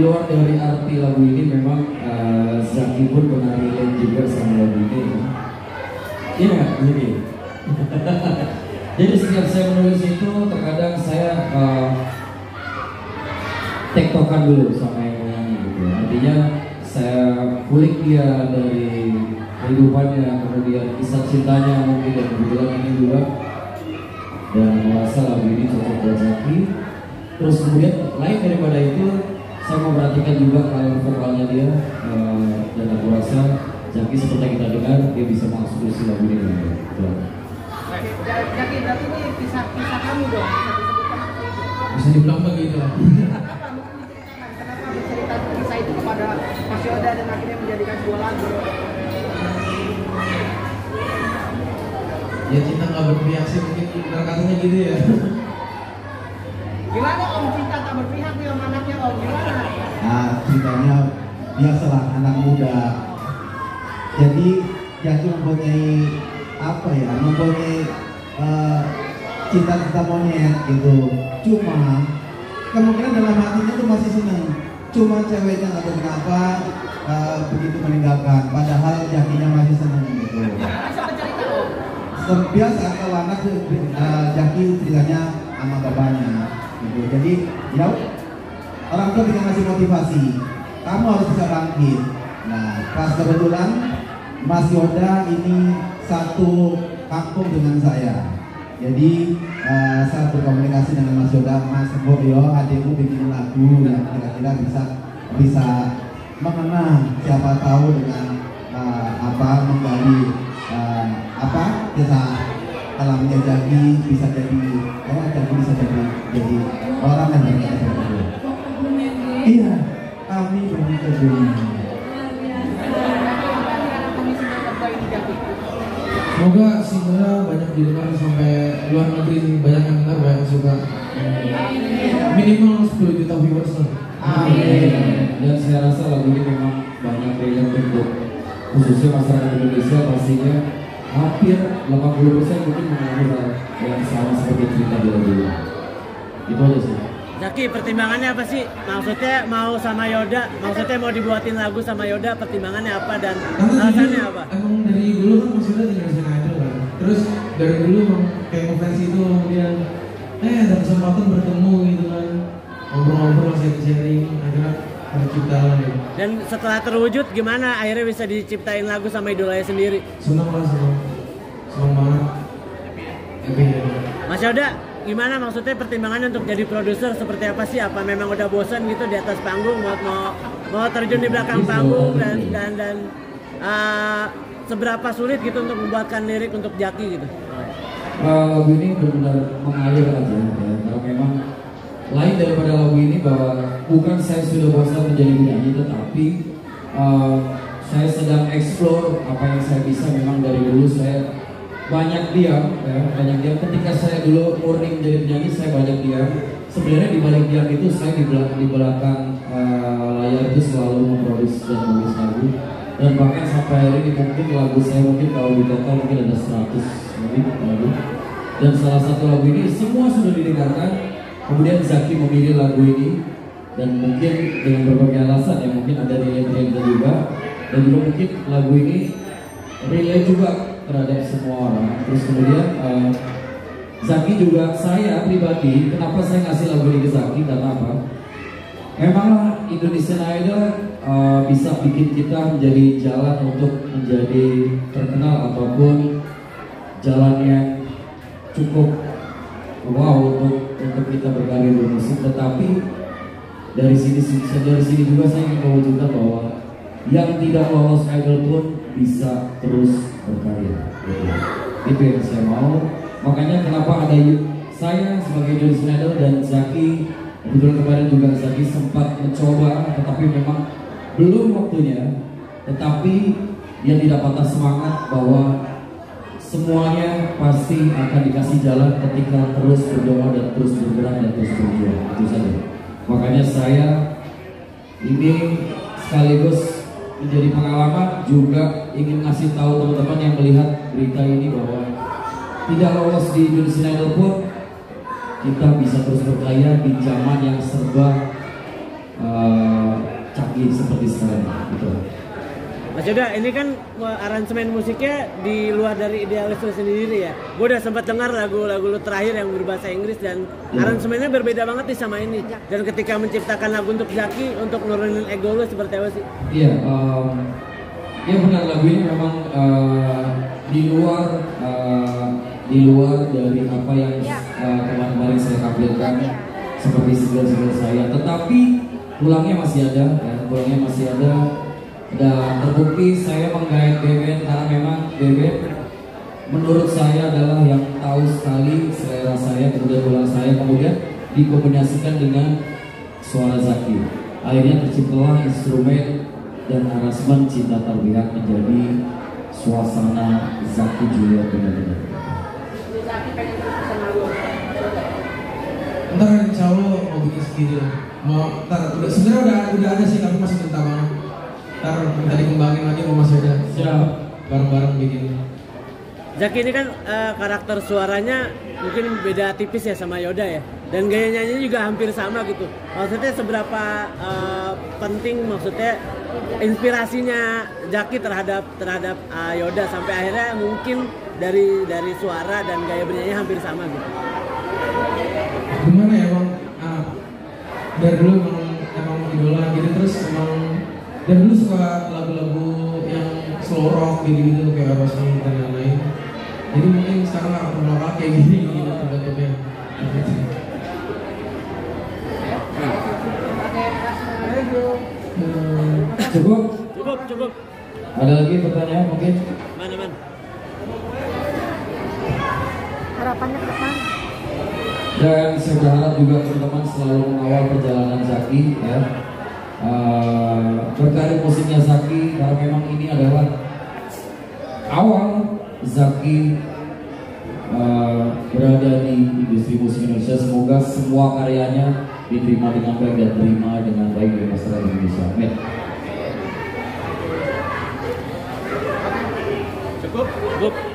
luar dari arti lagu ini memang Zaki pun pernah relate juga sama lagu ini. Iya nggak? Jadi jadi setiap saya menulis itu terkadang saya tektokan dulu sama yang nyanyi gitu. Artinya saya kulik dia dari kehidupannya, kemudian kisah cintanya mungkin, dan kebetulan ini juga, dan merasa lagu ini cocok buat Zaki. Terus kemudian lain daripada itu, saya memperhatikan juga kalau vokalnya dia, dan aku rasa Zaki seperti yang kita dengar dia bisa masuk di lagu ini dengan baik. Zaki, berarti ini kisah kamu dong, bisa dibilang begitu lah. Kenapa bercerita kisah itu kepada Mas Yoda dan akhirnya menjadikan sebuah lagu? Ya cinta nggak berpihak sih, mungkin katanya gitu ya. Gimana Om, cinta tak berpihak nih Om, anaknya Om, gimana? Nah, ceritanya biasalah anak muda. Jadi Zaki mempunyai apa ya? Mempunyai cinta-cinta monyet gitu. Cuma kemungkinan dalam hatinya tuh masih seneng. Cuma ceweknya nggak tahu kenapa begitu meninggalkan. Padahal Zakinya masih seneng gitu. Biasa kalau anak Zaki ceritanya sama bapaknya gitu. Jadi ya orang tua bisa ngasih motivasi, kamu harus bisa bangkit. Nah pas kebetulan Mas Yoda ini satu kampung dengan saya. Jadi saya berkomunikasi dengan Mas Yoda, Mas Boyo, adikmu bikin lagu yang kira-kira bisa mengenang, siapa tahu dengan menggali kisah alamnya Zaki bisa jadi orang yang berkata iya, kami berkata Semoga singlenya banyak didengar sampai luar negeri, banyak yang dengar, banyak yang suka. Minimal 10 juta viewers lah. Amin. Dan saya rasa lagu ini memang banyak yang untuk khususnya masyarakat Indonesia, pastinya hampir 80% mungkin mengalami hal yang sama seperti cerita di lagu ini. Itu aja sih. Zaki, pertimbangannya apa sih? Maksudnya mau sama Yoda, maksudnya mau dibuatin lagu sama Yoda, pertimbangannya apa dan alasannya apa? Emang dari dulu kan Mas Yoda tinggal di Idol kan. Terus dari dulu emang kayak ngefans itu, kemudian ada kesempatan bertemu gitu kan, ngobrol-ngobrol, sharing, akhirnya tercipta gitu. Dan setelah terwujud gimana akhirnya bisa diciptain lagu sama idolanya sendiri? Senang lah, senang banget. Happy ya. Mas Yoda, gimana maksudnya pertimbangannya untuk jadi produser seperti apa sih? Apa memang udah bosan gitu di atas panggung, mau terjun di belakang panggung dan seberapa sulit gitu untuk membuatkan lirik untuk Zaki gitu? Lagu ini benar-benar mengalir aja ya. Kalau memang lain daripada lagu ini bahwa bukan saya sudah bosan menjadi penyanyi, tetapi saya sedang explore apa yang saya bisa. Memang dari dulu saya banyak diam, banyak diam. Ketika saya dulu murni menjadi penyanyi, saya banyak diam. Sebenarnya di balik diam itu saya di belakang layar itu selalu memproduksi dan menulis lagu. Dan bahkan sampai hari ini mungkin lagu saya kalau di total mungkin ada 100 lebih lagu. Dan salah satu lagu ini semua sudah didengarkan. Kemudian Zaki memilih lagu ini, dan mungkin dengan berbagai alasan ya, mungkin ada relate juga, dan juga mungkin lagu ini relate juga terhadap semua orang. Terus kemudian Zaki juga, saya pribadi kenapa saya ngasih lagu ini ke Zaki, karena apa? Memanglah Indonesian Idol bisa bikin kita menjadi jalan untuk menjadi terkenal ataupun jalan yang cukup wow untuk kita berkarir di musik. Tetapi dari sini juga saya ingin mewujudkan bahwa yang tidak lolos idol pun bisa terus berkarya. Itu yang saya mau. Makanya kenapa ada saya sebagai Indonesian Idol dan Zaki. Kebetulan kemarin juga Zaki sempat mencoba, tetapi memang belum waktunya. Tetapi dia tidak patah semangat bahwa semuanya pasti akan dikasih jalan ketika terus berdoa dan terus bergerak dan terus berjuang. Itu saja. Makanya saya ini sekaligus menjadi pengalaman, juga ingin ngasih tahu teman-teman yang melihat berita ini bahwa tidak lolos di Indonesian Idol pun kita bisa terus berkarya di zaman yang serba lagi seperti sekarang gitu. Mas Yoda, ini kan aransemen musiknya di luar dari Idealis itu sendiri ya. Gue udah sempat dengar lagu-lagu lu terakhir yang berbahasa Inggris dan aransemennya berbeda banget nih sama ini. Dan ketika menciptakan lagu untuk Zaki, untuk nurunin ego lu seperti apa sih? Iya, ya benar, lagu ini memang di luar dari apa yang kemarin saya tampilkan seperti single-single saya. Tetapi tulangnya masih ada, ya, tulangnya masih ada. Dan terbukti saya menggait Beben karena memang Beben menurut saya adalah yang tahu sekali selera saya, kemudian tulang saya, kemudian dikombinasikan dengan suara Zaki. Akhirnya terciptalah instrumen dan aransemen Cinta Tak Berpihak menjadi suasana Zaki Juliet benar-benar. Ntar insya Allah mau bikin sendiri lah. Sebenarnya udah ada sih, tapi masih minta banget. Ntar minta dikembangin lagi mau Mas Yoda. Siap. Bareng-bareng bikin. Zaki ini kan karakter suaranya mungkin beda tipis ya sama Yoda ya. Dan gaya nyanyinya juga hampir sama gitu. Maksudnya seberapa penting maksudnya inspirasinya Zaki terhadap Yoda sampai akhirnya mungkin dari suara dan gaya bernyanyi hampir sama gitu. Gimana ya Bang? Dari dulu emang idola gitu, terus emang dan dulu suka lagu-lagu yang slow rock gitu kayak Aerosmith dan lain-lain. Jadi mungkin sekarang nggak pernah kayak gini gitu bentuknya. Cukup. Ada lagi pertanyaan mungkin? Man. Harapannya ke depan. Dan saya berharap juga teman-teman selalu mengawal perjalanan Zaki ya. Berkarir musiknya Zaki karena memang ini adalah awal Zaki berada di industri musik Indonesia. Semoga semua karyanya diterima dengan baik dan terima dengan baik oleh masyarakat Indonesia. Amin. Cukup.